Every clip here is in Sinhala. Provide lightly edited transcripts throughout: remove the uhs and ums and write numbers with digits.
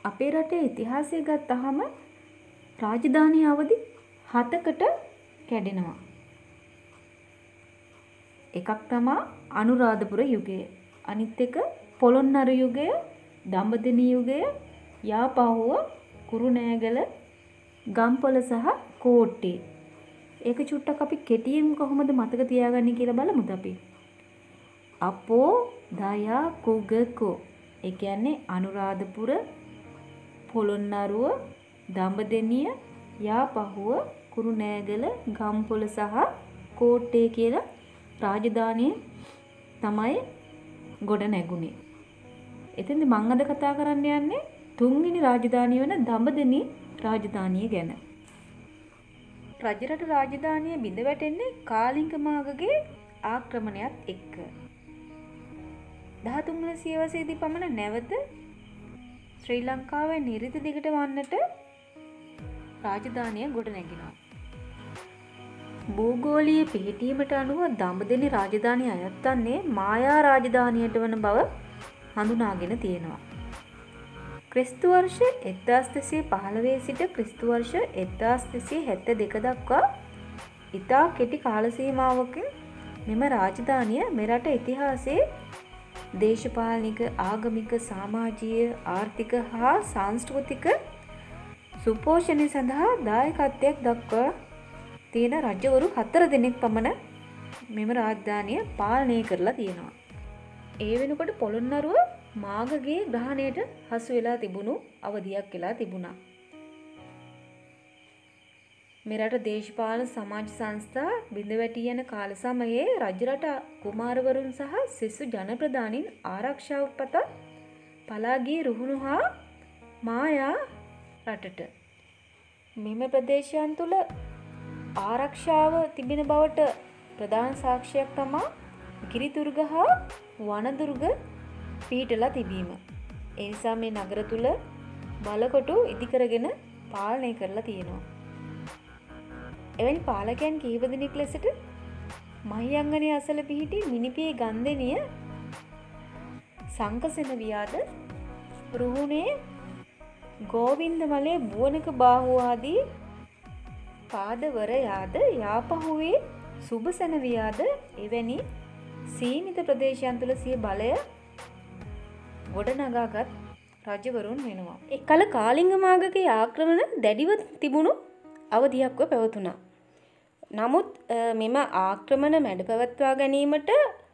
අපේ රටේ ඉතිහාසය ගත්තහම රාජධානි අවදි 7කට කැඩෙනවා. එකක් තමයි අනුරාධපුර යුගය. අනිත් එක පොළොන්නරු යුගය, දඹදෙණි යුගය, යාපහුව කුරුණෑගල, ගම්පොළ සහ කෝට්ටේ. ඒක චුට්ටක් අපි කෙටියෙන් කොහොමද මතක තියාගන්නේ කියලා බලමුද අපි. අපෝ දයා කුගකෝ. ඒ කියන්නේ අනුරාධපුර, පොළොන්නරුව, දඹදෙණිය, යාපහුව, කුරුණෑගල, ගම්පොළ සහ කෝට්ටේ කියලා රාජධානිය තමයි ගොඩ නැගුණේ. එතෙන්ද මම අද කතා කරන්න යන්නේ තුන්වෙනි රාජධානිය වෙන දඹදෙණි රාජධානිය ගැන. රජරට රාජධානිය බිඳ වැටෙන්නේ කාලිංග මාඝගේ ආක්‍රමණයත් එක්ක. 13 වන සියවසේදී පමණ නැවත ශ්‍රී ලංකාවේ නිරිත දිගට වන්නට රාජධානිය ගොඩ නැගිනවා. භූගෝලීය පිහිටීමට අනුව දඹදෙණි රාජධානිය අයත් වන්නේ මායා රාජධානියට වන බව හඳුනාගෙන තියෙනවා. ක්‍රිස්තු වර්ෂ 1215 සිට ක්‍රිස්තු වර්ෂ 1272 දක්වා ඉතා කෙටි කාල සීමාවකින් මෙම රාජධානිය මෙරට ඉතිහාසයේ දේශපාලනික, ආගමික, සමාජීය, ආර්ථික හා සංස්කෘතික සුපෝෂණය සඳහා දායකත්වයක් දක්වා තියෙන රජවරු 4 දෙනෙක් පමණ මෙම රාජධානිය පාලනය කරලා තියෙනවා. ඒ වෙනකොට පොළොන්නරුව මාඝගේ ග්‍රහණයට හසු වෙලා තිබුණු අවධියක් වෙලා තිබුණා. මෙරට දේශපාලන සමාජ සංස්ථා බිඳ වැටි යන කාල සමයේ රජරට කුමාරවරුන් සහ සිසු ජනප්‍රධානීන් ආරක්ෂාව පතා පලා ගිය රුහුණු හා මායා රටට. මෙම ප්‍රදේශයන් තුල ආරක්ෂාව තිබෙන බවට ප්‍රධාන සාක්ෂියක් තමයි ගිරිදුර්ග හා වනදුර්ග පිහිටලා තිබීම. ඒ නිසා මේ නගර තුල බලකොටු ඉදි කරගෙන පාලනය කරලා තියෙනවා. එවැනි පාලකයන් කීප දෙනෙක් ලෙසට මහියංගනයේ අසල පිහිටි මිනිපියේ ගන්දෙනිය, සංකසන වියාද, රුහුණේ ගෝවින්දමලේ බුවනක බාහුව ආදී පාදවරයාද, යාපහුවේ සුබසන වියාද එවැනි සීමිත ප්‍රදේශයන් තුල සිය බලය ගොඩනගාගත් රජවරුන් වෙනවා. එකල කාලිංග මාඝගේ ආක්‍රමණ දැඩිව තිබුණු අවධියක්ව පැවතුණා. නමුත් මෙම ආක්‍රමණ මැඩ පැවැත්වා ගැනීමට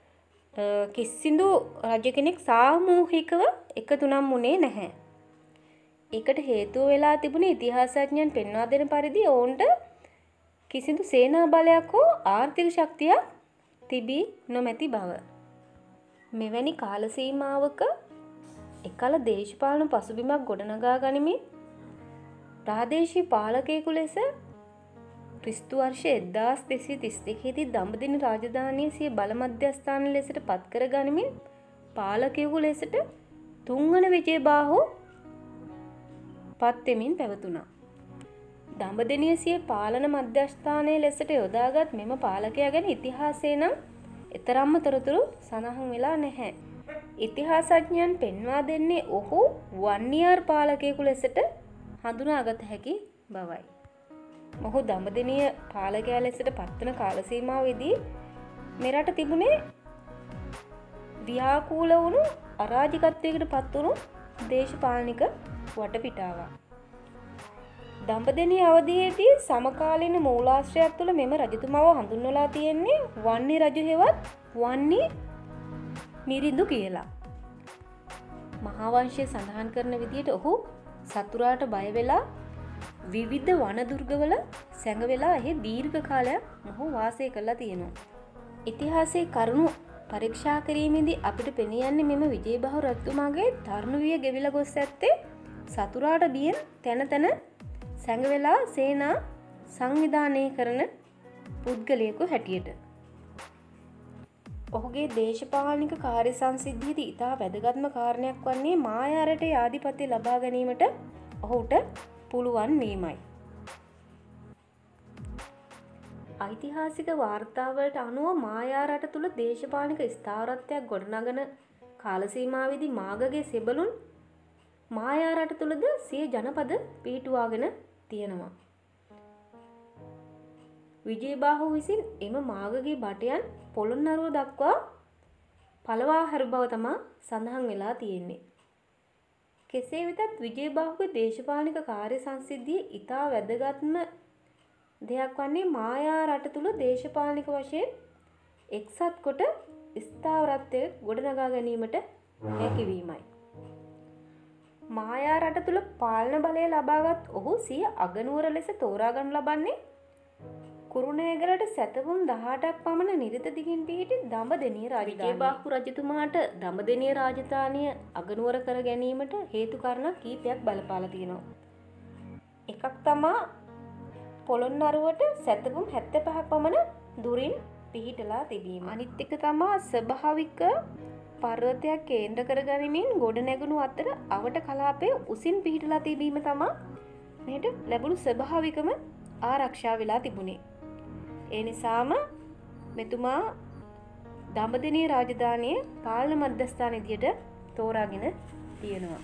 කිසිදු රජ කෙනෙක් සාමූහිකව එකතු නම් වුණේ නැහැ. ඒකට හේතුව වෙලා තිබුණේ ඉතිහාසඥයන් පෙන්වා දෙන පරිදි ඔවුන්ට කිසිදු සේනා බලයක් හෝ ආර්ථික ශක්තියක් තිබී නොමැති බව. මෙවැනි කාල සීමාවක එකල දේශපාලන පසුබිමක් ගොඩනගා ගනිමින් ප්‍රාදේශීය පාලකයෙකු ලෙස ක්‍රිස්තු වර්ෂ 1232 දී දඹදෙණි රාජධානිය සිය බල මධ්‍යස්ථාන ලෙසට පත් කර ගනිමින් පාලකයෙකු ලෙසට තුන්වන විජයබාහු පත් වෙමින් පැවතුණා. දඹදෙණිය සිය පාලන මධ්‍යස්ථානයේ ලෙසට යොදාගත් මෙම පාලකයා ගැන ඉතිහාසයේ නම් එතරම්ම තොරතුරු සඳහන් වෙලා නැහැ. ඉතිහාසඥයන් පෙන්වා දෙන්නේ ඔහු වන්නියාර් පාලකයෙකු ලෙසට හඳුනාගත හැකි බවයි. මොහු දඹදෙණිය පාලකයා ලෙසට පත්වන කාල සීමාවෙදී මෙරට තිබුණේ ව්‍යාකූල වුණු අරාජිකත්වයකට පත් වුණු දේශපාලනික වටපිටාවක්. දඹදෙණිය අවධියේදී සමකාලීන මූලාශ්‍රයක් තුළ මෙම රජතුමාව හඳුන්වලා තියෙන්නේ වන්නි රජු හෙවත් වන්නි මිරිඳු කියලා. මහාවංශය සඳහන් කරන විදිහට ඔහු සතුරාට බය වෙලා විවිධ වනදුර්ගවල සැඟවෙලා එහි දීර්ඝ කාලයක් මොහු වාසය කරලා තියෙනවා. ඉතිහාසයේ කරුණු පරීක්ෂා කිරීමේදී අපිට පෙනී යන්නේ මෙම විජයබාහු රජතුමාගේ තරුණ විය ගෙවිලා ගොස් ඇත්තේ සතුරාට බියෙන් තැන තැන සැඟවෙලා සේනා සංවිධානය කරන පුද්ගලයෙකු හැටියට. ඔහුගේ දේශපාලනික කාර්ය සංසිද්ධියේදී ඉතා වැදගත්ම කාරණයක් වන්නේ මායා රටේ ආධිපත්‍ය ලබා ගැනීමට ඔහුට පුළුවන් වීමයි. ඓතිහාසික වාර්තාවලට අනුව මායා රට තුල දේශපාලනික ස්ථාවරත්වයක් ගොඩනගන කාල සීමාවෙදී මාඝගේ සෙබළුන් මායා රට තුලද සිය ජනපද පිහිටුවාගෙන තියෙනවා. විජේබාහු විසින් එම මාගගේ බටයන් පොළොන්නරුව දක්වා පළවා හැර බව තමා සඳහන් වෙලා තියෙන්නේ. කෙසේ වෙතත් විජේබාහුගේ දේශපාලනික කාර්ය සංසිද්ධිය ඉතා වැදගත්ම දෙයක් වන්නේ මායා රට තුල දේශපාලනික වශයෙන් එක්සත් කොට ස්ථාවරත්වය ගොඩනගා ගැනීමට හැකියවීමයි. මායා රට තුල පාලන බලය ලබාගත් ඔහු සිය අගනුවර ලෙස තෝරාගනු ලබන්නේ කුරුණෑගලට සැතපුම් 18ක් පමණ නිරිත දිගින් පිහිටි දඹදෙණිය රාජධානිය. විජේබාහු රජතුමාට දඹදෙණිය රාජධානිය අගනුවර කර ගැනීමට හේතු කාරණා කීපයක් බලපාලා තියෙනවා. එකක් තමා පොළොන්නරුවට සැතපුම් 75ක් පමණ දුරින් පිහිටලා තිබීම. අනිත් එක තමා ස්වභාවික පර්වතයක් කේන්ද්‍ර කර ගනිමින් ගොඩ නැගුණු අතර අවට කලාපයේ උසින් පිහිටලා තිබීම තමා මෙහෙට ලැබුණු ස්වභාවිකම ආරක්ෂා වෙලා තිබුණේ. ඒ නිසාම මෙතුමා දඹදෙණිය රාජධානියේ පාලන මධ්‍යස්ථාන විදියට තෝරාගෙන තියෙනවා.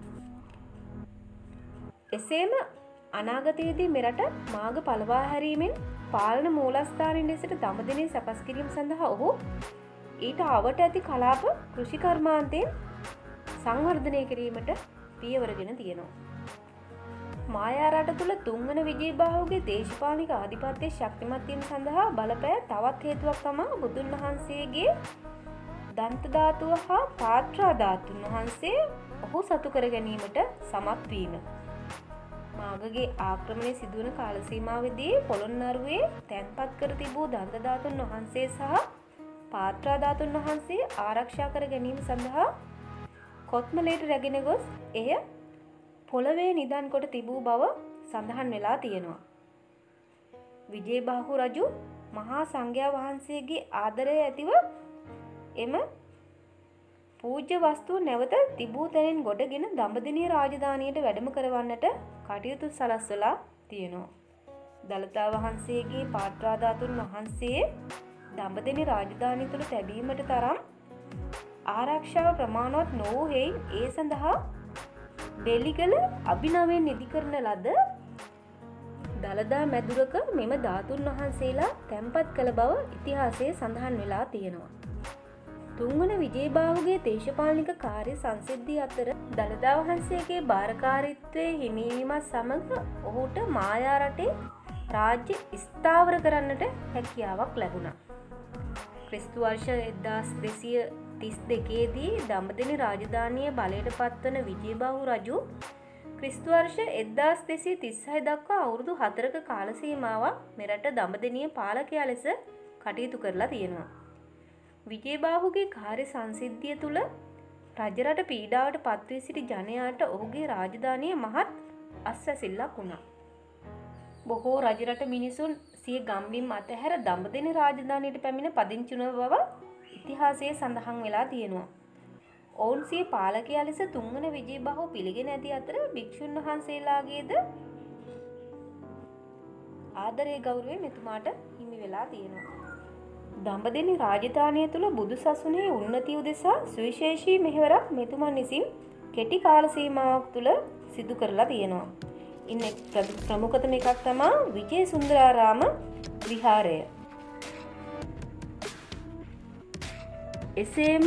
එසේම අනාගතයේදී මෙරට මාග පළවා හැරීමෙන් පාලන මූලස්ථානින් ලෙසට දඹදෙණිය සකස් කිරීම සඳහා ඔහු ඊට අවට ඇති කලාප කෘෂි කර්මාන්තයෙන් සංවර්ධනය කිරීමට පියවරගෙන තියෙනවා. මායා රට තුල තුන්වන විජේබාහුගේ දේශපාලනික ආධිපත්‍යය ශක්තිමත් වීම සඳහා බලපෑ තවත් හේතුවක් තමයි බුදුන් වහන්සේගේ දන්ත ධාතුව හා පාත්‍රා ධාතුන් වහන්සේ ඔහු සතු කර ගැනීමට සමත් වීම. මාගගේ ආක්‍රමණය සිදුවන කාල සීමාවෙදී පොළොන්නරුවේ තැන්පත් කර තිබූ දන්ත ධාතුන් වහන්සේ සහ පාත්‍රා ධාතුන් වහන්සේ ආරක්ෂා කර ගැනීම සඳහා කොත්මලේට රැගෙන ගොස් එය පොළවේ නිදන් කොට තිබූ බව සඳහන් වෙලා තියෙනවා. විජේබාහු රජු මහා සංඝයා වහන්සේගේ ආදරය ඇතිව එම පූජ්‍ය වස්තුව නැවත තිබූ තැනින් ගොඩගෙන දඹදෙණිය රාජධානියට වැඩම කරවන්නට කටයුතු සලස්වලා තියෙනවා. දළදා වහන්සේගේ පාත්‍රා ධාතුන් වහන්සේ දඹදෙණිය රාජධානිය තුළ තැබීමට තරම් ආරක්ෂාව ප්‍රමාණවත් නොවූ හේයින් ඒ සඳහා බෙලිගල අභිනවයෙන් නිදි කරන ලද දළදා මැදුරක මෙම ධාතුන් වහන්සේලා තැන්පත් කළ බව ඉතිහාසයේ සඳහන් වෙලා තියෙනවා. තුන්වන විජේබාහුගේ දේශපාලනික කාර්ය සංසිද්ධිය අතර දළදා වහන්සේගේ භාරකාරීත්වයේ හිමිවීමත් සමග ඔහුට මායා රටේ රාජ්‍ය ස්ථාවර කරන්නට හැකියාවක් ලැබුණා. ක්‍රිස්තු වර්ෂ 1232 දී දඹදෙණි රාජධානිය බලයට පත්වන විජේබාහු රජු ක්‍රිස්තු වර්ෂ 1236 දක්වා අවුරුදු 4ක කාල සීමාවක් මෙරට දඹදෙණිය පාලකයා ලෙස කටයුතු කරලා තියෙනවා. විජේබාහුගේ කාර්ය සංසිද්ධිය තුළ රජරට පීඩාවට පත්වී සිටි ජනයාට ඔහුගේ රාජධානිය මහත් අස්වැසිල්ලක් වුණා. බොහෝ රජරට මිනිසුන් සිය ගම්බිම් අතහැර දඹදෙණි රාජධානියට පැමිණ පදිංචි වුණ බව ඉතිහාසයේ සඳහන් වෙලා තියෙනවා. ඔවුන් සිය පාලකයා ලෙස තුන්වන විජේබාහු පිළිගෙන ඇති අතර භික්ෂුන් වහන්සේලාගේද ආදරේ ගෞරවය මෙතුමාට හිමි වෙලා තියෙනවා. දඹදෙණි රාජධානිය තුළ බුදු සසුනේ උන්නතිය උදෙසා සුවිශේෂී මෙහෙවරක් මෙතුමන් විසින් කෙටි කාල සීමාවක් තුළ සිදු කරලා තියෙනවා. ඉන්න ප්‍රමුඛතම එකක් තමයි විජේ සුන්දරාරාම විහාරය. එසේම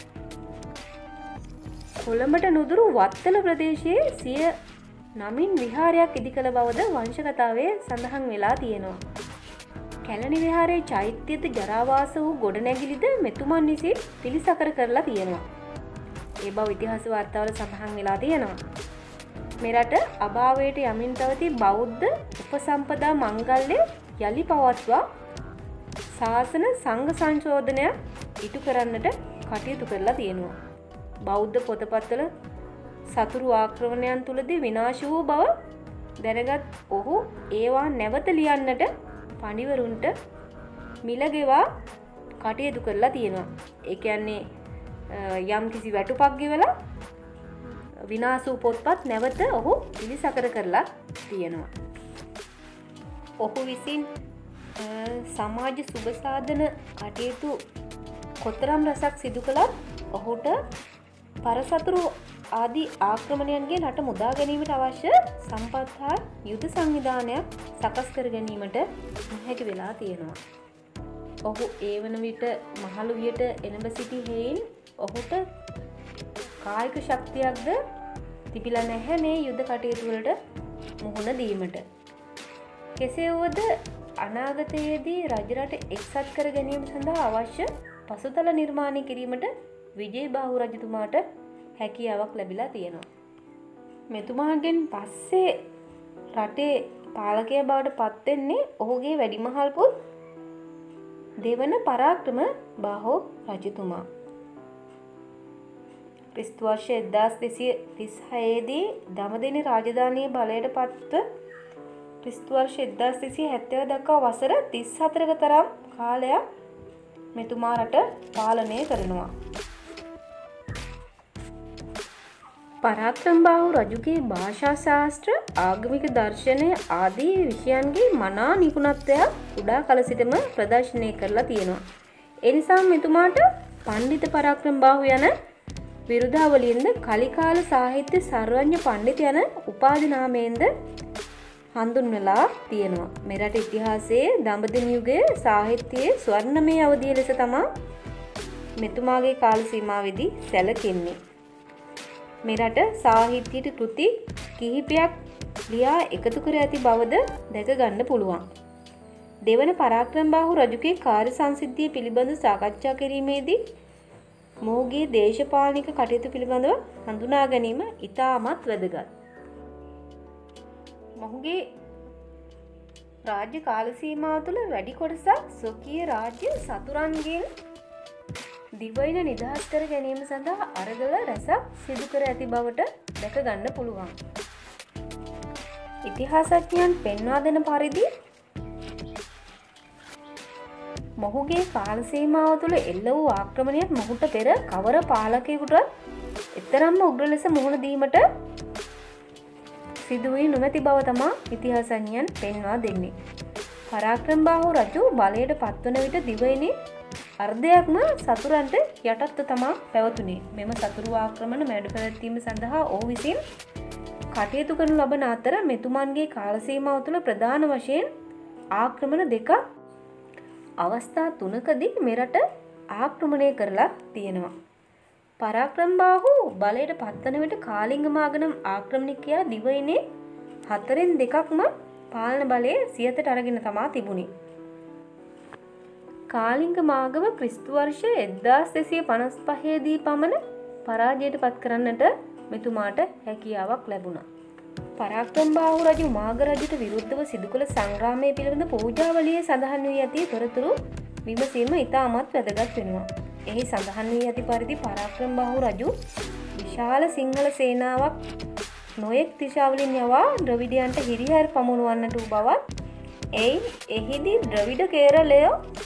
කොළඹට නුදුරු වත්තල ප්‍රදේශයේ සිය නමින් විහාරයක් ඉදි කළ බවද වංශකතාවේ සඳහන් වෙලා තියෙනවා. කැලණි විහාරයේ චෛත්‍යයේද ජරාවාස වූ ගොඩනැගිලිද මෙතුමන් විසින් පිළිසකර කරලා තියෙනවා. ඒ බව ඉතිහාස වාර්තාවල සඳහන් වෙලා තියෙනවා. මෙරට අභාවයට යමින් පැවති බෞද්ධ උපසම්පදා මංගල්‍ය යලි පවත්වා ශාසන සංඝ සංශෝධනය ඉටු කරන්නට කටයුතු කරලා තියෙනවා. බෞද්ධ පොතපත්වල සතුරු ආක්‍රමණයන් තුලදී විනාශ වූ බව දැනගත් ඔහු ඒවා නැවත ලියන්නට පඬිවරුන්ට මිල ගෙවා කටයුතු කරලා තියෙනවා. ඒ කියන්නේ යම් කිසි වැටුපක් ගෙවලා විනාශ වූ පොත්පත් නැවත ඔහු පිළිසකර කරලා තියෙනවා. ඔහු විසින් සමාජ සුබ සාධන කටයුතු කොතරම් රසක් සිදු කළත් ඔහුට පරසතුරු ආදී ආක්‍රමණයන්ගේ රට මුදා ගැනීමට අවශ්‍ය සම්පත් හා යුද සංවිධානයක් සකස් කර ගැනීමට නොහැකි වෙලා තියෙනවා. ඔහු ඒ වන විට මහලු වියට එළඹ සිටි හේයින් ඔහුට කායික ශක්තියක්ද තිබිලා නැහැ මේ යුද කටයුතු වලට මුහුණ දීමට. කෙසේ වුවද අනාගතයේදී රජරට එක්සත් කර ගැනීම සඳහා අවශ්‍ය පසුතල නිර්මාණය කිරීමට විජේබාහු රජතුමාට හැකියාවක් ලැබිලා තියෙනවා. මෙතුමාගෙන් පස්සේ රටේ පාලකයා බවට පත් වෙන්නේ ඔහුගේ වැඩිමහල් පුත් දෙවන පරාක්‍රම බාහු රජතුමා. ක්‍රිස්තු වර්ෂ 1236 දී දඹදෙණි රාජධානිය බලයට පත්ව ක්‍රිස්තු වර්ෂ 1270 දක්වා වසර 34ක තරම් කාලයක් මෙතුමා රට පාලනය කරනවා. පරාක්‍රමබාහු රජුගේ භාෂා ශාස්ත්‍ර, ආගමික දර්ශනය ආදී විෂයන්ගේ මනා නිපුණත්වයක් කුඩා කල සිටම ප්‍රදර්ශනය කරලා තියෙනවා. ඒ නිසා මෙතුමාට පණ්ඩිත පරාක්‍රමබාහු යන විරුදාවලියෙන්ද කලිකාල සාහිත්‍ය සර්වඥ පණ්ඩිත යන උපාධි නාමයෙන්ද හඳුන්වලා තියෙනවා. මෙරට ඉතිහාසයේ දඹදෙණි යුගයේ සාහිත්‍යයේ ස්වර්ණමය අවධිය ලෙස තමයි මෙතුමාගේ කාල සීමාවෙදී සැලකෙන්නේ. මෙරට සාහිත්‍යයට කෘති කිහිපයක් ලියා එකතු කර ඇති බවද දැක ගන්න පුළුවන්. දෙවන පරාක්‍රමබාහු රජුගේ කාර්ය සංසිද්ධිය පිළිබඳ සාකච්ඡා කිරීමේදී මොහුගේ දේශපාලනික කටයුතු පිළිබඳව හඳුනා ගැනීම ඉතාමත් වැදගත්. මොහුගේ රාජ්‍ය කාල සීමාව තුළ වැඩි කොටසක් ස්වකීය රාජ්‍ය සතුරන්ගෙන් දිවයින නිදහස් කර ගැනීම සඳහා අරගල රැසක් සිදු කර ඇති බවට දැක ගන්න පුළුවන්. ඉතිහාසඥයන් පෙන්වා දෙන පරිදි මොහුගේ කාල සීමාව තුළ එල්ල වූ ආක්‍රමණයක් මොහුට පෙර කවර පාලකයෙකුටවත් එතරම්ම උග්‍ර ලෙස මුහුණ දීමට සිදු වී නොමැති බව තමා ඉතිහාසඥයන් පෙන්වා දෙන්නේ. පරාක්‍රමබාහු රජු බලයට පත්වන විට දිවයිනේ අර්ධයක්ම සතුරන්ට යටත්ව තමා පැවතුනේ. මෙම සතුරු ආක්‍රමණ මැඩ පැවැත්වීම සඳහා ඔහු විසින් කටයුතු කරනු ලබන අතර මෙතුමන්ගේ කාල සීමාව තුළ ප්‍රධාන වශයෙන් ආක්‍රමණ දෙකක් අවස්ථා 3කදී මෙරට ආක්‍රමණය කරලා තියෙනවා. පරාක්‍රමබාහු බලයට පත්වන විට කාලිංග මාගනම් ආක්‍රමණිකයා දිවයිනේ 4න් 2ක්ම පාලන බලය සියතට අරගෙන තමා තිබුණේ. කාලිංග මාගම ක්‍රිස්තු වර්ෂ 1255 දී පමණ පරාජයට පත් කරන්නට මෙතුමාට හැකියාවක් ලැබුණා. පරාක්‍රමබාහු රජු මාග රජුට විරුද්ධව සිදු කළ සංග්‍රාමය පිළිබඳ පූජාවලියේ සඳහන් වී ඇති තොරතුරු විමසීම ඉතාමත් වැදගත් වෙනවා. එහි සඳහන් වී ඇති පරිදි පරාක්‍රමබාහු රජු විශාල සිංහල සේනාවක් නොයෙක් දිශාවලින් යවා ද්‍රවිඩයන්ට හිරිහැර පමුණුවන්නට වූ බවත්, එහිදී ද්‍රවිඩ කේරළය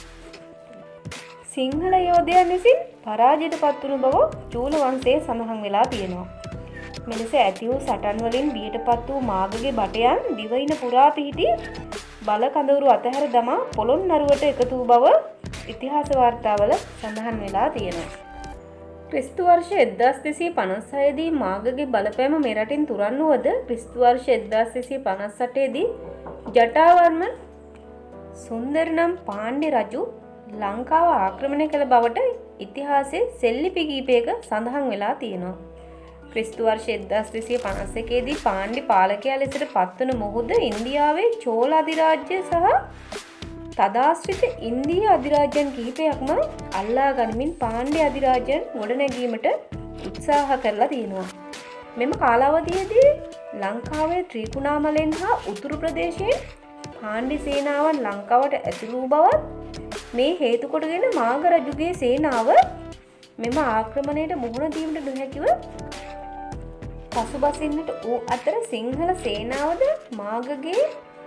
සිංහල යෝධයන් විසින් පරාජයට පත් වුණු බව චූල වංශයේ සඳහන් වෙලා තියෙනවා. මෙලෙස ඇති වූ සටන් වලින් බියට පත් වූ මාගගේ බටයන් දිවයින පුරා පිහිටි බල කඳවුරු අතහැර දමා පොළොන්නරුවට එකතු වූ බව ඉතිහාස වාර්තාවල සඳහන් වෙලා තියෙනවා. ක්‍රිස්තු වර්ෂ 1256 දී මාගගේ බලපෑම මෙරටින් තුරන් වුවද ක්‍රිස්තු වර්ෂ 1258 දී ජටාවර්මන් සුන්දර නම් පාණ්ඩ්‍ය රජු ලංකාව ආක්‍රමණය කළ බවට ඉතිහාසයේ සෙල්ලිපි කීපයක සඳහන් වෙලා තියෙනවා. ක්‍රිස්තු වර්ෂ 1251 දී පාණ්ඩ්‍ය පාලකයා ලෙසට පත්වන මොහුද ඉන්දියාවේ චෝල අධිරාජ්‍ය සහ තදාශ්‍රිත ඉන්දීය අධිරාජ්‍යයන් කිහිපයක්ම අල්ලා ගනිමින් පාණ්ඩ්‍ය අධිරාජ්‍යයන් ගොඩනැගීමට උත්සාහ කරලා තියෙනවා. මෙම කාලාවධියේදී ලංකාවේ ත්‍රිකුණාමලෙන් හා උතුරු ප්‍රදේශයෙන් පාණ්ඩ්‍ය සේනාවන් ලංකාවට ඇතුළු වූ බවත් මේ හේතු කොටගෙන මාග රජුගේ සේනාව මෙම ආක්‍රමණයට මුහුණ දීමට නොහැකිව පසුබසින්නට වූ අතර සිංහල සේනාවද මාගගේ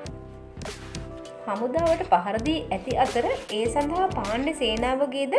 හමුදාවට පහර දී ඇති අතර ඒ සඳහා පාණ්ඩ්‍ය සේනාවගේද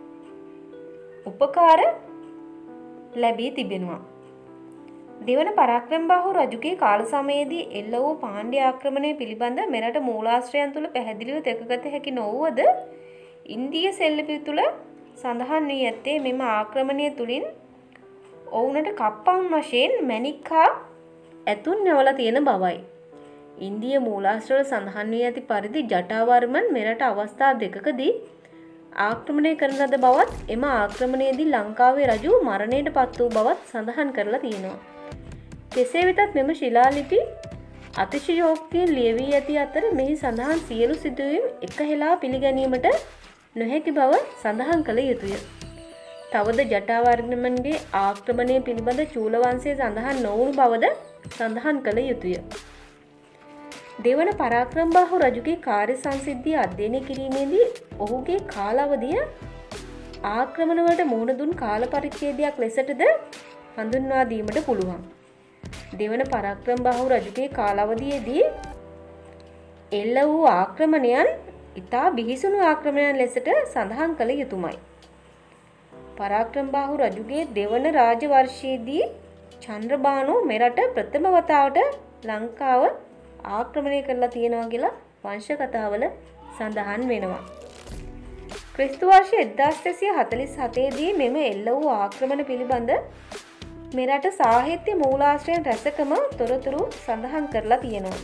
උපකාර ලැබී තිබෙනවා. දෙවන පරාක්‍රමබාහු රජුගේ කාල සමයේදී එල්ල වූ පාණ්ඩ්‍ය ආක්‍රමණය පිළිබඳ මෙරට මූලාශ්‍රයන් තුළ පැහැදිලිව දැකගත හැකි නොවුවද ඉන්දීය සෙල්ලිපි තුළ සඳහන් වී ඇත්තේ මෙම ආක්‍රමණය තුළින් ඔවුනට කප්පම් වශයෙන් මැණික් හා ඇතුන් නැවලා තියෙන බවයි. ඉන්දිය මූලාශ්‍රවල සඳහන් වී ඇති පරිදි ජටාවර්මන් මෙරට අවස්ථා දෙකකදී ආක්‍රමණය කරන ලද බවත් එම ආක්‍රමණයේදී ලංකාවේ රජු මරණයට පත් වූ බවත් සඳහන් කරලා තියෙනවා. කෙසේ වෙතත් මෙම ශිලාලිපි අතිශයෝක්තියෙන් ලියවී ඇති අතර මෙහි සඳහන් සියලු සිදුවීම් එකහෙලා පිළිගැනීමට නොහැකි බව සඳහන් කළ යුතුය. තවද ජටාවර්මන්ගේ ආක්‍රමණය පිළිබඳ චූලවංශය සඳහන් නොවුණු බවද සඳහන් කළ යුතුය. දෙවන පරාක්‍රමබාහු රජුගේ කාර්ය සංසිද්ධිය අධ්‍යයනය කිරීමේදී ඔහුගේ කාලාවධිය ආක්‍රමණවලට මුහුණ දුන් කාල පරිච්ඡේදයක් ලෙසටද හඳුන්වා දීමට පුළුවන්. දෙවන පරාක්‍රමබාහු රජුගේ කාලාවධියේදී එල්ල වූ ආක්‍රමණයන් ඉතා බිහිසුණු ආක්‍රමණයන් ලෙසට සඳහන් කළ යුතුමයි. පරාක්‍රමබාහු රජුගේ දෙවන රාජ වර්ෂයේදී චන්ද්‍රබානු මෙරට ප්‍රථම වතාවට ලංකාව ආක්‍රමණය කරලා තියෙනවා කියලා වංශ කතාවල සඳහන් වෙනවා. ක්‍රිස්තු වර්ෂ 1247 දී මෙම එල්ල වූ ආක්‍රමණ පිළිබඳ මෙරට සාහිත්‍ය මූලාශ්‍රයන් රැසකම තොරතුරු සඳහන් කරලා තියෙනවා.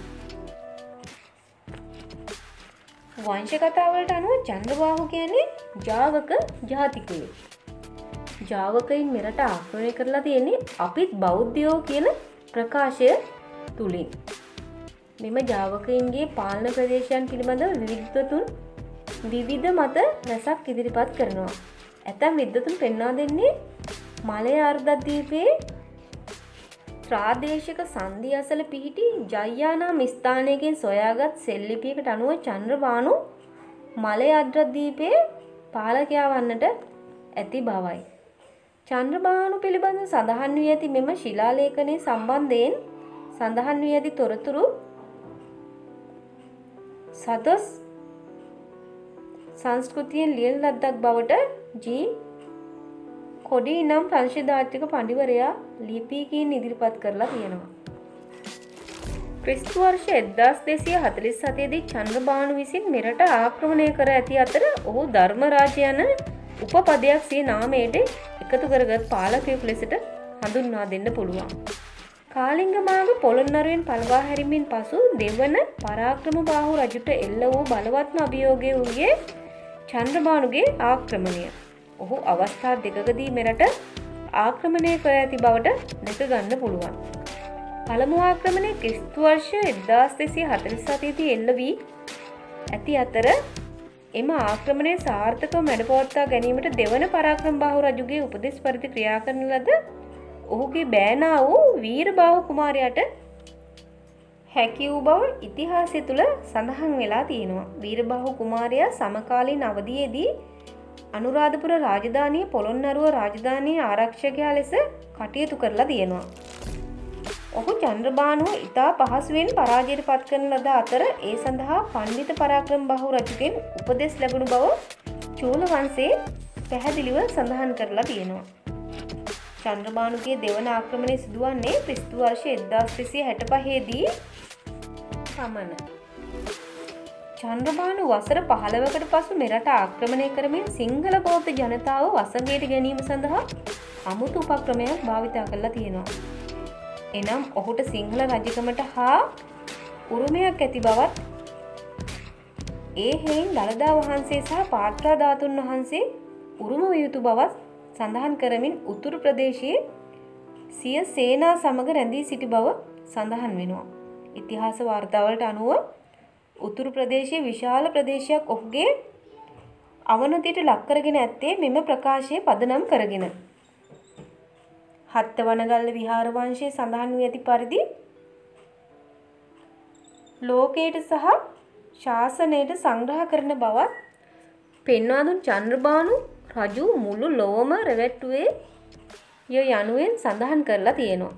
වංශ කතාවලට අනුව චන්ද්‍රබාහු කියන්නේ ජාවක ජාතිකයෙක්. ජාවකයින් මෙරට ආක්‍රමණය කරලා තියෙන්නේ අපිත් බෞද්ධයෝ කියන ප්‍රකාශය තුලින්. මෙම ජාවකයින්ගේ පාලන ප්‍රදේශයන් පිළිබඳව විවිධතුන් විවිධ මත රැසක් ඉදිරිපත් කරනවා. ඇතැම් විද්වතුන් පෙන්වා දෙන්නේ මලය අර්ධද්වීපයේ ප්‍රාදේශික සංධි අසල පිහිටි ජය්යා නම් ස්ථානයකින් සොයාගත් සෙල්ලිපියකට අනුව චන්ද්‍රබානු මලය අර්ධද්වීපයේ පාලකයා වන්නට ඇති බවයි. චන්ද්‍රබානු පිළිබඳව සඳහන් වී ඇති මෙම ශිලාලේඛනයේ සම්බන්ධයෙන් සඳහන් වී ඇති තොරතුරු සතොස් සංස්කෘතියෙන් ලියන ලද්දක් බවට ජී කොඩි නම් ප්‍රංශදාර්ථික පඬිවරයා ලිපියකින් ඉදිරිපත් කරලා තියෙනවා. ක්‍රිස්තු වර්ෂ 1247 දී චන්ද්‍රබානු විසින් මෙරට ආක්‍රමණය කර ඇති අතර ඔහු ධර්මරාජ යන උපපදයක් සිය නාමයට එකතු කරගත් පාලකයෙකු ලෙසට හඳුන්වා දෙන්න පුළුවන්. කාලිංග මාර්ග පොළොන්නරුවෙන් පළවා හැරීමෙන් පසු දෙවන පරාක්‍රමබාහු රජුට එල්ල වූ බලවත්ම අභියෝගය වූයේ චන්ද්‍රබානුගේ ආක්‍රමණය. ඔහු අවස්ථා දෙකකදී මෙරට ආක්‍රමණය කර ඇති බවට දැක ගන්න පුළුවන්. පළමු ආක්‍රමණය ක්‍රිස්තු වර්ෂ 1247 දී එල්ල වී ඇති අතර එම ආක්‍රමණය සාර්ථකව මැඩපවත්වා ගැනීමට දෙවන පරාක්‍රමබාහු රජුගේ උපදෙස් පරිදි ක්‍රියා කරන ලද ඔහුගේ බෑනා වූ වීරබාහු කුමාරයාට හැකි වූ බව ඉතිහාසය තුළ සඳහන් වෙලා තියෙනවා. වීරබාහු කුමාරයා සමකාලීන අවධියේදී අනුරාධපුර රාජධානිය පොළොන්නරුව රාජධානියේ ආරක්ෂකයා ලෙස කටයුතු කරලා තියෙනවා. ඔහු චන්ද්‍රබානුව ඉතා පහසුවෙන් පරාජයට පත් කරන ලද අතර ඒ සඳහා පණ්ඩිත පරාක්‍රමබාහු රජුගෙන් උපදෙස් ලැබුණු බව චූල වංශයේ පැහැදිලිව සඳහන් කරලා තියෙනවා. චන්ද්‍රබානුගේ දෙවන ආක්‍රමණය සිදුවන්නේ ක්‍රිස්තු වර්ෂ 1265 දී පමණ. චන්ද්‍රබානු වසර 15කට පසු මෙරට ආක්‍රමණය කරමින් සිංහල බෞද්ධ ජනතාව වසඟයට ගැනීම සඳහා අමුතු උපක්‍රමයක් භාවිතා කරලා තියෙනවා. එනම් ඔහුට සිංහල රජකමට හා උරුමයක් ඇති බවත් ඒ හේයින් දළදා වහන්සේ සහ පාත්‍රා ධාතුන් වහන්සේ උරුම විය යුතු බවත් සඳහන් කරමින් උතුරු ප්‍රදේශයේ සිය සේනා සමග රැඳී සිටි බව සඳහන් වෙනවා. ඉතිහාස වාර්තාවලට අනුව උතුරු ප්‍රදේශයේ විශාල ප්‍රදේශයක් ඔහුගේ අවනතියට ලක් කරගෙන ඇත්තේ මෙම ප්‍රකාශය පදනම් කරගෙන. හත්තවනගල්ල විහාර වංශයේ සඳහන් වී ඇති පරිදි ලෝකයට සහ ශාසනයට සංග්‍රහ කරන බවත් පෙන්වා දුන් චන්ද්‍රබානු රජු මුළු ලොවම රැවට්ටුවේ යනුවෙන් සඳහන් කරලා තියෙනවා.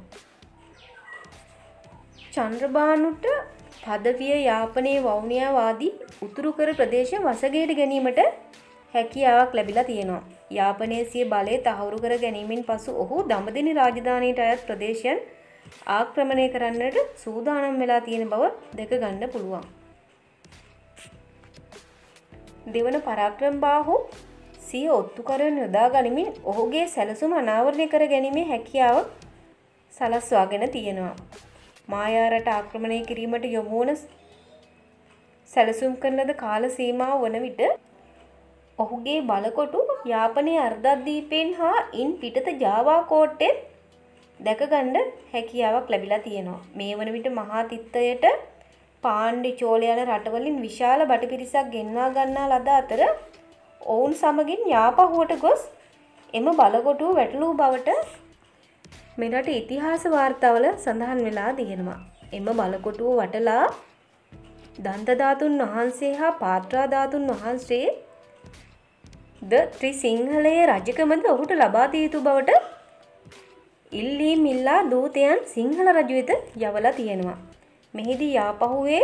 චන්ද්‍රබානුට පදවිය යාපනයේ වවුනියාවාදී උතුරු කර ප්‍රදේශ වසඟයට ගැනීමට හැකියාවක් ලැබිලා තියෙනවා. යාපනයේ සිය බලය තහවුරු කර ගැනීමෙන් පසු ඔහු දඹදෙණි රාජධානියට අයත් ප්‍රදේශයන් ආක්‍රමණය කරන්නට සූදානම් වෙලා තියෙන බව දැක ගන්න පුළුවන්. දෙවන පරාක්‍රමබාහු සිය ඔත්තුකරන් යොදා ගනිමින් ඔහුගේ සැලසුම අනාවරණය කර ගැනීමේ හැකියාව සලස්වාගෙන තියෙනවා. මායාරට ආක්‍රමණය කිරීමට යොමු වන සැලසුම් කරන ලද කාල සීමාව වන විට ඔහුගේ බලකොටු යාපනයේ අර්ධද්වීපයෙන් හා ඉන් පිටත ජාවා කෝට්ටේ දැකගන්න හැකියාවක් ලැබිලා තියෙනවා. මේ වන විට මහා තිත්තයට පාණ්ඩ්‍ය චෝල යන රටවලින් විශාල බට පිරිසක් ගෙන්වා ගන්නා ලද අතර ඔවුන් සමගින් යාපහුවට ගොස් එම බලකොටුව වැටලූ බවට මෙරට ඉතිහාස වාර්තාවල සඳහන් වෙලා තියෙනවා. එම බලකොටුව වටලා දන්ත ධාතුන් වහන්සේ හා පාත්‍රා ධාතුන් වහන්සේ ද ත්‍රිසිංහලයේ රජකමද ඔහුට ලබා දිය යුතු බවට ඉල්ලීම් ඉල්ලා දූතයන් සිංහල රජු වෙත යවලා තියෙනවා. මෙහිදී යාපහුවේ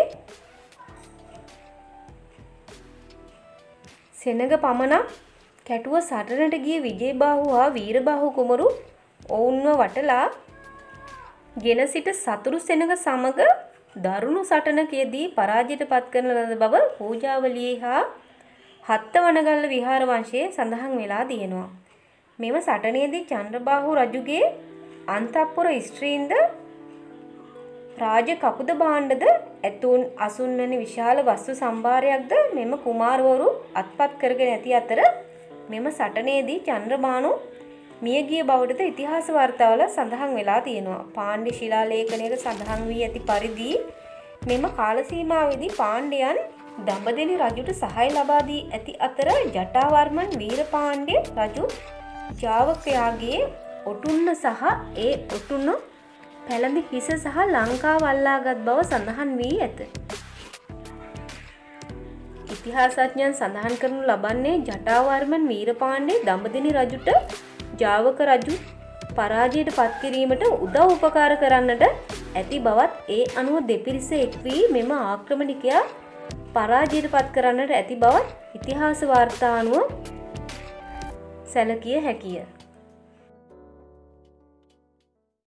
සෙනග පමණක් කැටුව සටනට ගිය විජයබාහු හා වීරබාහු කුමරු ඔවුන්ව වටලා ගෙන සිට සතුරු සෙනග සමග දරුණු සටනකදී පරාජයට පත් කරන ලද බව පූජාවලියේ හා හත්තවනගල්ල විහාර වංශයේ සඳහන් වෙලා තියෙනවා. මෙම සටනේදී චන්ද්‍රබාහු රජුගේ අන්තఃපුර ස්ත්‍රීන්ද රාජ කකුද භාණ්ඩද ඇතුන් අසුන් වැනි විශාල වස්තු සම්භාරයක්ද මෙම කුමාරවරු අත්පත් කරගෙන ඇති අතර මෙම සටනේදී චන්ද්‍රබානු මියගිය බවටද ඉතිහාස වාර්තාවල සඳහන් වෙලා තියෙනවා. පාණ්ඩ්‍ය ශිලාලේඛනයක සඳහන් වී ඇති පරිදි මෙම කාල සීමාවේදී පාණ්ඩ්‍යයන් දඹදෙණි රජුට සහාය ලබා දී ඇති අතර ජටාවර්මන් වීරපාණ්ඩ්‍ය රජු ජාවකයාගේ ඔටුන්න සහ ඒ ඔටුන්න පැළඳි හිස සහ ලංකාව අල්ලාගත් බව සඳහන් වී ඇත. ඉතිහාසඥයන් සඳහන් කරනු ලබන්නේ ජටාවර්මන් වීරපාණ්ඩ්‍ය දඹදෙණි රජුට ජාවක රජු පරාජයට පත් කිරීමට උදව් උපකාර කරන්නට ඇති බවත් ඒ අනුව දෙපිරිස එක් වී මෙම ආක්‍රමණිකයා පරාජයට පත් කරන්නට ඇති බවත් ඉතිහාස වාර්තා අනුව සැලකිය හැකිය.